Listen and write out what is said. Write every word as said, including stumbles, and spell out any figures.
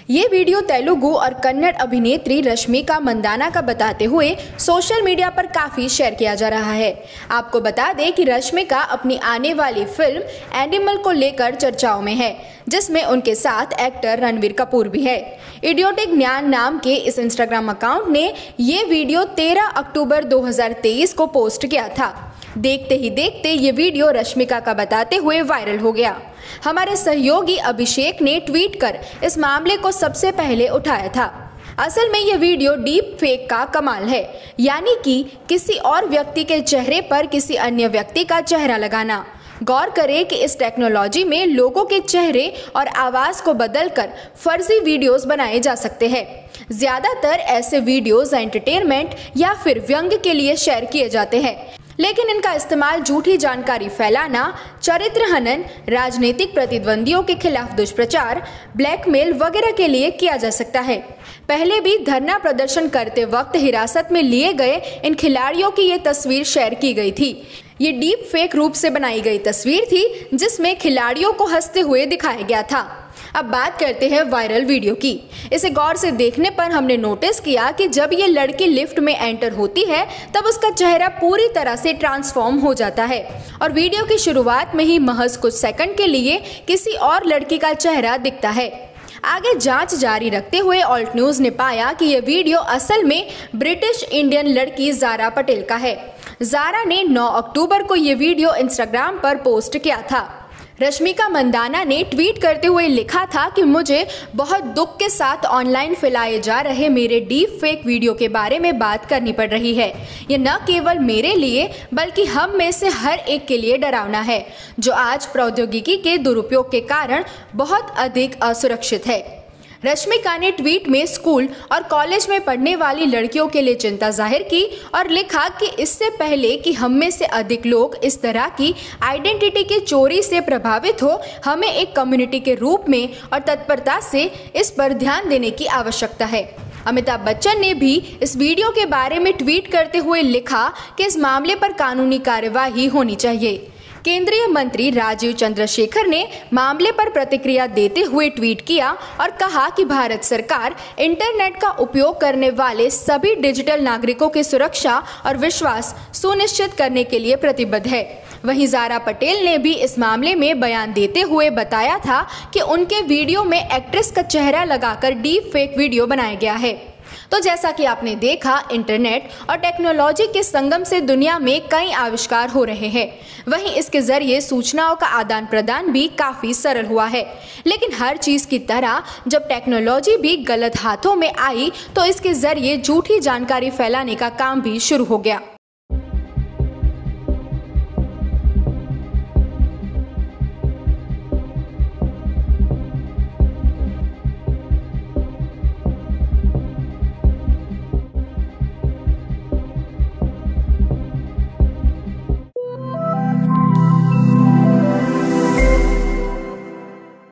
ये वीडियो तेलुगु और कन्नड़ अभिनेत्री रश्मिका मंदाना का बताते हुए सोशल मीडिया पर काफी शेयर किया जा रहा है। आपको बता दें कि रश्मिका अपनी आने वाली फिल्म एनिमल को लेकर चर्चाओं में है, जिसमें उनके साथ एक्टर रणबीर कपूर भी है। इडियोटिक ज्ञान नाम के इस इंस्टाग्राम अकाउंट ने ये वीडियो तेरह अक्टूबर दो हज़ार तेईस को पोस्ट किया था। देखते ही देखते ये वीडियो रश्मिका का बताते हुए वायरल हो गया। हमारे सहयोगी अभिषेक ने ट्वीट कर इस मामले को सबसे पहले उठाया था। असल में ये वीडियो डीप फेक का कमाल है, यानी कि किसी और व्यक्ति के चेहरे पर किसी अन्य व्यक्ति का चेहरा लगाना। गौर करें कि इस टेक्नोलॉजी में लोगों के चेहरे और आवाज को बदलकर फर्जी वीडियोस बनाए जा सकते हैं। ज्यादातर ऐसे वीडियोस एंटरटेनमेंट या फिर व्यंग्य के लिए शेयर किए जाते हैं, लेकिन इनका इस्तेमाल झूठी जानकारी फैलाना, चरित्र हनन, राजनीतिक प्रतिद्वंदियों के खिलाफ दुष्प्रचार, ब्लैकमेल वगैरह के लिए किया जा सकता है। पहले भी धरना प्रदर्शन करते वक्त हिरासत में लिए गए इन खिलाड़ियों की ये तस्वीर शेयर की गई थी। ये डीप फेक रूप से बनाई गई तस्वीर थी, जिसमें खिलाड़ियों को हंसते हुए दिखाया गया था। अब बात करते हैं वायरल वीडियो की। इसे गौर से देखने पर हमने नोटिस किया कि जब ये लड़की लिफ्ट में एंटर होती है, तब उसका चेहरा पूरी तरह से ट्रांसफॉर्म हो जाता है और वीडियो की शुरुआत में ही महज कुछ सेकंड के लिए किसी और लड़की का चेहरा दिखता है। आगे जांच जारी रखते हुए ऑल्ट न्यूज ने पाया कि यह वीडियो असल में ब्रिटिश इंडियन लड़की ज़ारा पटेल का है। ज़ारा ने नौ अक्टूबर को यह वीडियो इंस्टाग्राम पर पोस्ट किया था। रश्मिका मंदाना ने ट्वीट करते हुए लिखा था कि मुझे बहुत दुख के साथ ऑनलाइन फैलाए जा रहे मेरे डीप फेक वीडियो के बारे में बात करनी पड़ रही है। ये न केवल मेरे लिए बल्कि हम में से हर एक के लिए डरावना है, जो आज प्रौद्योगिकी के दुरुपयोग के कारण बहुत अधिक असुरक्षित है। रश्मिका ने ट्वीट में स्कूल और कॉलेज में पढ़ने वाली लड़कियों के लिए चिंता जाहिर की और लिखा कि इससे पहले कि हम में से अधिक लोग इस तरह की आइडेंटिटी की चोरी से प्रभावित हो, हमें एक कम्युनिटी के रूप में और तत्परता से इस पर ध्यान देने की आवश्यकता है। अमिताभ बच्चन ने भी इस वीडियो के बारे में ट्वीट करते हुए लिखा कि इस मामले पर कानूनी कार्यवाही होनी चाहिए। केंद्रीय मंत्री राजीव चंद्रशेखर ने मामले पर प्रतिक्रिया देते हुए ट्वीट किया और कहा कि भारत सरकार इंटरनेट का उपयोग करने वाले सभी डिजिटल नागरिकों की सुरक्षा और विश्वास सुनिश्चित करने के लिए प्रतिबद्ध है। वहीं ज़ारा पटेल ने भी इस मामले में बयान देते हुए बताया था कि उनके वीडियो में एक्ट्रेस का चेहरा लगाकर डीप फेक वीडियो बनाया गया है। तो जैसा कि आपने देखा, इंटरनेट और टेक्नोलॉजी के संगम से दुनिया में कई आविष्कार हो रहे हैं। वहीं इसके जरिए सूचनाओं का आदान प्रदान भी काफी सरल हुआ है। लेकिन हर चीज की तरह जब टेक्नोलॉजी भी गलत हाथों में आई, तो इसके जरिए झूठी जानकारी फैलाने का काम भी शुरू हो गया।